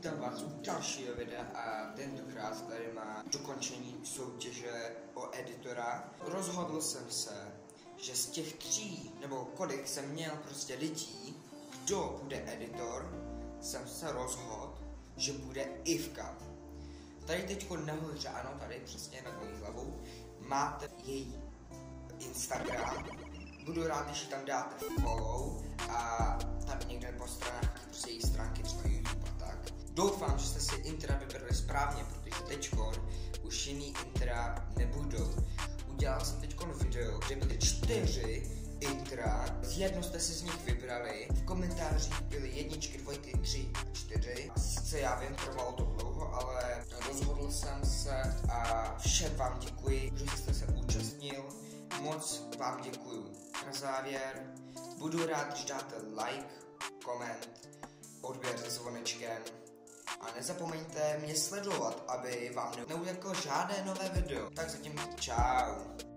Vítám vás u dalšího videa a tentokrát tady má dokončení soutěže o editora. Rozhodl jsem se, že z těch 3, nebo kolik jsem měl prostě lidí, kdo bude editor, jsem se rozhodl, že bude Ivka. Tady teďko nahoře, ano, tady přesně nad mojí hlavou, máte její Instagram. Budu rád, když tam dáte follow a tam někde po stranách prostě její stránky, třeba YouTube a tak. Doufám, že jste si intra vybrali správně, protože teďkon už jiný intra nebudou. Udělal jsem teďkon video, kde byly 4 intra, jedno jste si z nich vybrali, v komentářích byly 1, 2, 3 a 4. Sice já vím, trvalo to dlouho, ale rozhodl jsem se a všem vám děkuji, že jste se účastnil. Moc vám děkuju. Na závěr budu rád, když dáte like, koment, odběr se zvonečkem a nezapomeňte mě sledovat, aby vám neuteklo žádné nové video. Tak zatím čau.